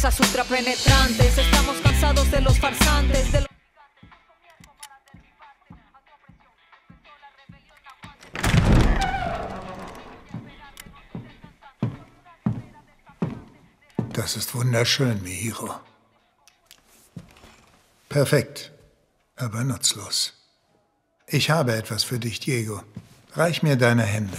esas ultrapenetrantes. Estamos cansados de los farsantes, de los... Das ist wunderschön, Mihiro. Perfekt, aber nutzlos. Ich habe etwas für dich, Diego. Reich mir deine Hände.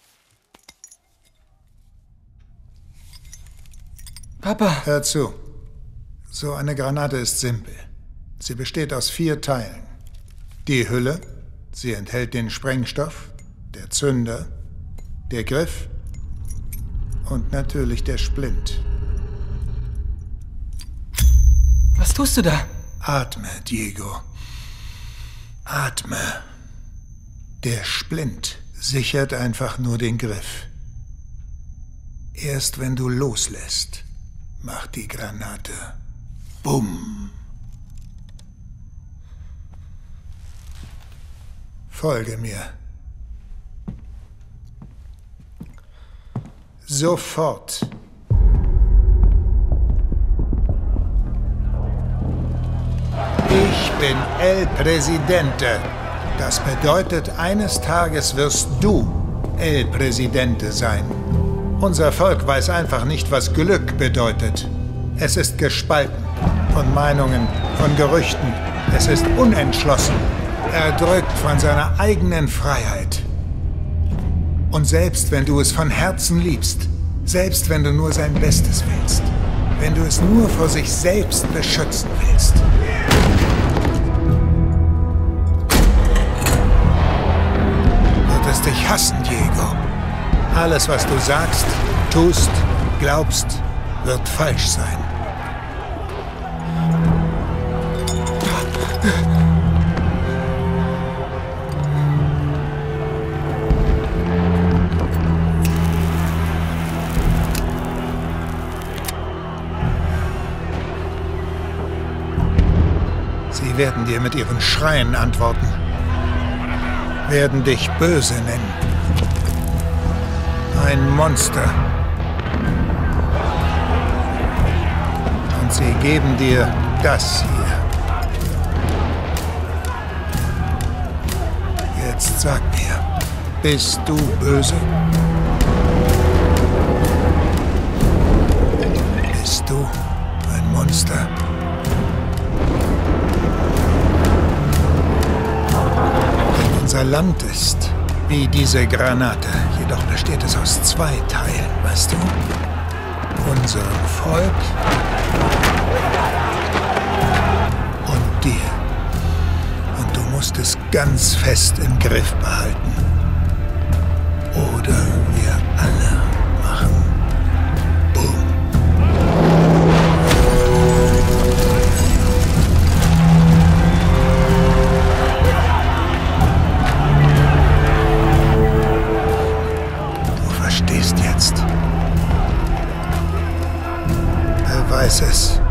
Papa! Hör zu. So eine Granate ist simpel. Sie besteht aus 4 Teilen. Die Hülle, sie enthält den Sprengstoff, der Zünder, der Griff und natürlich der Splint. Was tust du da? Atme, Diego. Atme. Der Splint sichert einfach nur den Griff. Erst wenn du loslässt, macht die Granate Bumm. Folge mir. Sofort. Ich bin El Presidente. Das bedeutet, eines Tages wirst du El Presidente sein. Unser Volk weiß einfach nicht, was Glück bedeutet. Es ist gespalten. Von Meinungen, von Gerüchten. Es ist unentschlossen. Erdrückt von seiner eigenen Freiheit. Und selbst wenn du es von Herzen liebst, selbst wenn du nur sein Bestes willst, wenn du es nur vor sich selbst beschützen willst, wird es dich hassen, Diego. Alles, was du sagst, tust, glaubst, wird falsch sein. Sie werden dir mit ihren Schreien antworten, werden dich böse nennen. Ein Monster. Und sie geben dir das hier. Jetzt sag mir, bist du böse? Bist du ein Monster? Unser Land ist wie diese Granate, jedoch besteht es aus 2 Teilen, weißt du? Unserem Volk und dir. Und du musst es ganz fest im Griff behalten. Oder wir alle machen Boom. Jetzt. Er weiß es.